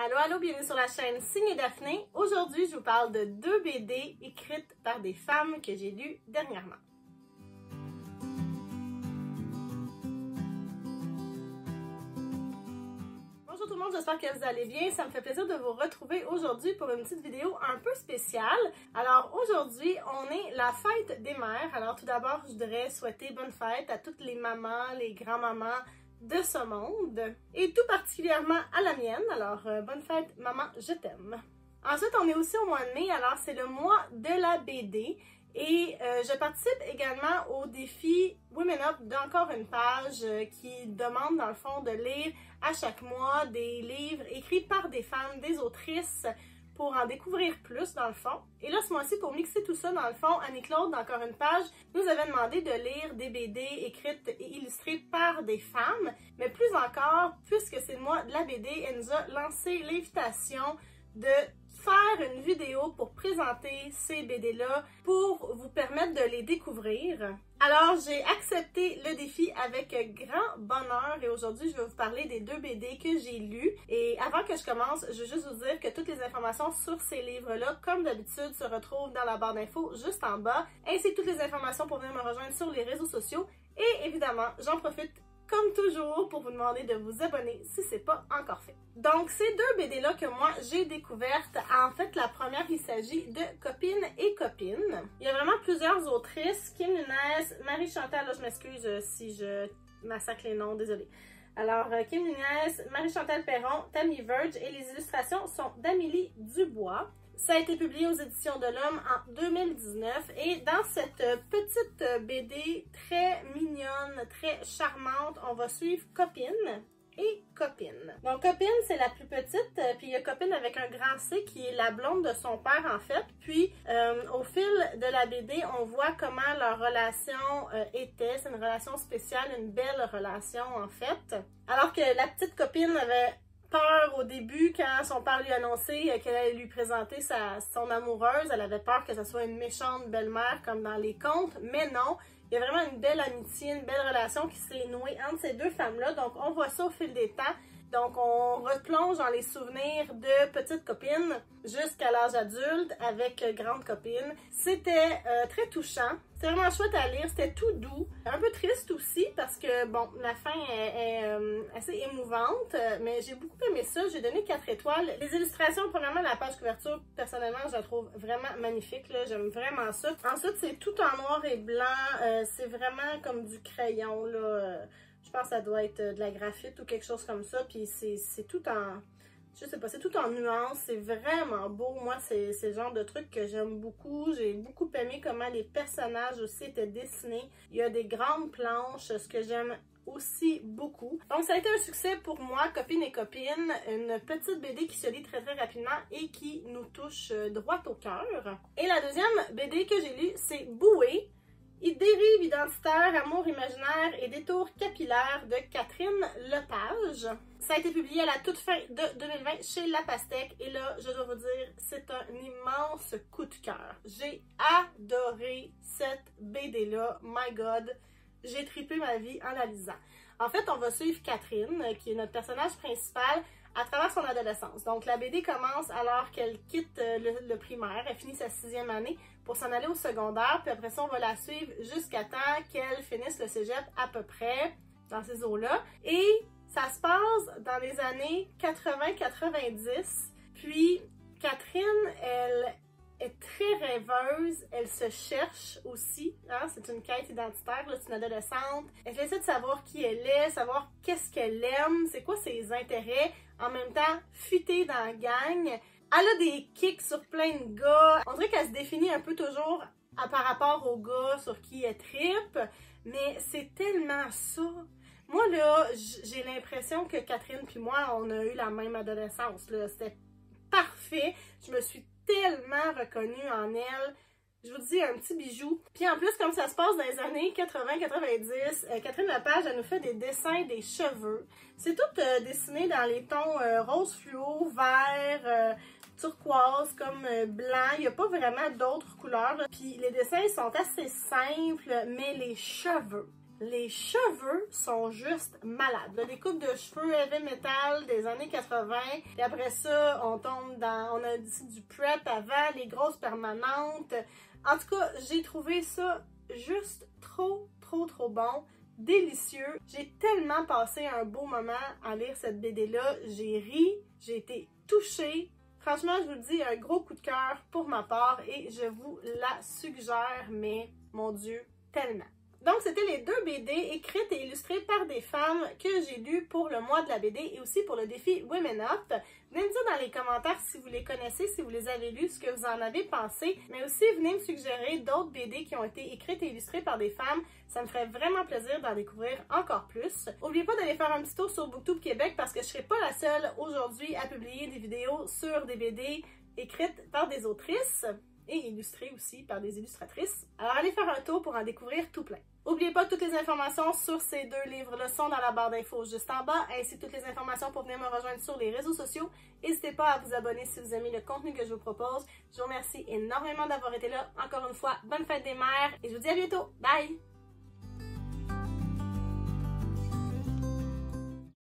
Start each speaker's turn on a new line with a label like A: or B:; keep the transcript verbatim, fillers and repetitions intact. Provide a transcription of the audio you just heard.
A: Allô, allô, bienvenue sur la chaîne Signe Daphné. Aujourd'hui, je vous parle de deux B D écrites par des femmes que j'ai lues dernièrement. Bonjour tout le monde, j'espère que vous allez bien. Ça me fait plaisir de vous retrouver aujourd'hui pour une petite vidéo un peu spéciale. Alors aujourd'hui, on est la fête des mères. Alors tout d'abord, je voudrais souhaiter bonne fête à toutes les mamans, les grands-mamans de ce monde, et tout particulièrement à la mienne. Alors, euh, bonne fête, maman, je t'aime. Ensuite, on est aussi au mois de mai, alors c'est le mois de la B D, et euh, je participe également au défi Women Up d'encore une page euh, qui demande dans le fond de lire à chaque mois des livres écrits par des femmes, des autrices, pour en découvrir plus dans le fond. Et là, ce mois-ci, pour mixer tout ça dans le fond, Annie-Claude, d'encore une page, nous avait demandé de lire des B D écrites et illustrées par des femmes. Mais plus encore, puisque c'est le mois de la B D, elle nous a lancé l'invitation de faire une vidéo pour présenter ces B D-là, pour vous permettre de les découvrir. Alors, j'ai accepté le défi avec grand bonheur et aujourd'hui, je vais vous parler des deux B D que j'ai lus. Et avant que je commence, je veux juste vous dire que toutes les informations sur ces livres-là, comme d'habitude, se retrouvent dans la barre d'infos juste en bas, ainsi que toutes les informations pour venir me rejoindre sur les réseaux sociaux. Et évidemment, j'en profite comme toujours pour vous demander de vous abonner si c'est pas encore fait. Donc, ces deux B D-là que moi j'ai découvertes, en fait, la première, il s'agit de Copines et Copines. Il y a vraiment plusieurs autrices, Kim Nunez, Marie-Chantal, là je m'excuse si je massacre les noms, désolée. Alors, Kim Nunez, Marie-Chantal Perron, Tammy Verge, et les illustrations sont d'Amélie Dubois. Ça a été publié aux Éditions de l'Homme en deux mille dix-neuf et dans cette petite B D très mignonne, très charmante, on va suivre Copine et Copine. Donc Copine, c'est la plus petite, puis il y a Copine avec un grand C qui est la blonde de son père en fait. Puis euh, au fil de la B D, on voit comment leur relation euh, était. C'est une relation spéciale, une belle relation en fait. Alors que la petite Copine avait peur au début quand son père lui annonçait qu'elle allait lui présenter sa, son amoureuse. Elle avait peur que ce soit une méchante belle-mère comme dans les contes, mais non. Il y a vraiment une belle amitié, une belle relation qui s'est nouée entre ces deux femmes-là. Donc on voit ça au fil des temps. Donc on replonge dans les souvenirs de petite copine jusqu'à l'âge adulte avec grande copine. C'était euh, très touchant. C'est vraiment chouette à lire, c'était tout doux. Un peu triste aussi parce que, bon, la fin est, est euh, assez émouvante, mais j'ai beaucoup aimé ça. J'ai donné quatre étoiles. Les illustrations, premièrement, la page couverture, personnellement, je la trouve vraiment magnifique. J'aime vraiment ça. Ensuite, c'est tout en noir et blanc. Euh, c'est vraiment comme du crayon, là. Je pense que ça doit être de la graphite ou quelque chose comme ça. Puis c'est tout en... Je sais pas, c'est tout en nuances, c'est vraiment beau. Moi, c'est le genre de truc que j'aime beaucoup. J'ai beaucoup aimé comment les personnages aussi étaient dessinés. Il y a des grandes planches, ce que j'aime aussi beaucoup. Donc, ça a été un succès pour moi, Copines et Copines. Une petite B D qui se lit très très rapidement et qui nous touche droit au cœur. Et la deuxième B D que j'ai lue, c'est Bouée. Dérive identitaire, amour imaginaire et détour capillaire de Catherine Lepage. Ça a été publié à la toute fin de deux mille vingt chez La Pastèque et là, je dois vous dire, c'est un immense coup de cœur. J'ai adoré cette B D-là, my God, j'ai trippé ma vie en la lisant. En fait, on va suivre Catherine, qui est notre personnage principal, à travers son adolescence. Donc, la B D commence alors qu'elle quitte le, le primaire, elle finit sa sixième année pour s'en aller au secondaire, puis après ça, on va la suivre jusqu'à temps qu'elle finisse le cégep à peu près dans ces eaux-là. Et ça se passe dans les années quatre-vingt quatre-vingt-dix, puis Catherine, elle est très rêveuse, elle se cherche aussi, hein? C'est une quête identitaire, c'est une adolescente. Elle essaie de savoir qui elle est, savoir qu'est-ce qu'elle aime, c'est quoi ses intérêts, en même temps fuiter dans la gang. Elle a des kicks sur plein de gars. On dirait qu'elle se définit un peu toujours à, par rapport aux gars sur qui elle trippe, mais c'est tellement ça. Moi là, j'ai l'impression que Catherine puis moi, on a eu la même adolescence, là. C'était parfait. Je me suis tellement reconnue en elle. Je vous dis, un petit bijou. Puis en plus, comme ça se passe dans les années quatre-vingt quatre-vingt-dix, euh, Catherine Lepage, elle nous fait des dessins des cheveux. C'est tout euh, dessiné dans les tons euh, rose fluo, vert, euh, turquoise, comme euh, blanc. Il n'y a pas vraiment d'autres couleurs. Puis les dessins sont assez simples, mais les cheveux. Les cheveux sont juste malades. Là, des coupes de cheveux heavy metal des années quatre-vingt. Et après ça, on tombe dans... On a dit du prep avant, les grosses permanentes. En tout cas, j'ai trouvé ça juste trop, trop, trop bon. Délicieux. J'ai tellement passé un beau moment à lire cette B D-là. J'ai ri, j'ai été touchée. Franchement, je vous le dis, un gros coup de cœur pour ma part et je vous la suggère, mais mon Dieu, tellement. Donc, c'était les deux B D écrites et illustrées par des femmes que j'ai lues pour le mois de la B D et aussi pour le défi Women Up. Venez me dire dans les commentaires si vous les connaissez, si vous les avez lus, ce que vous en avez pensé, mais aussi venez me suggérer d'autres B D qui ont été écrites et illustrées par des femmes. Ça me ferait vraiment plaisir d'en découvrir encore plus. N'oubliez pas d'aller faire un petit tour sur BookTube Québec parce que je ne serai pas la seule aujourd'hui à publier des vidéos sur des B D écrites par des autrices et illustrées aussi par des illustratrices. Alors allez faire un tour pour en découvrir tout plein. N'oubliez pas que toutes les informations sur ces deux livres-là sont dans la barre d'infos juste en bas, ainsi que toutes les informations pour venir me rejoindre sur les réseaux sociaux. N'hésitez pas à vous abonner si vous aimez le contenu que je vous propose. Je vous remercie énormément d'avoir été là. Encore une fois, bonne fête des mères et je vous dis à bientôt. Bye!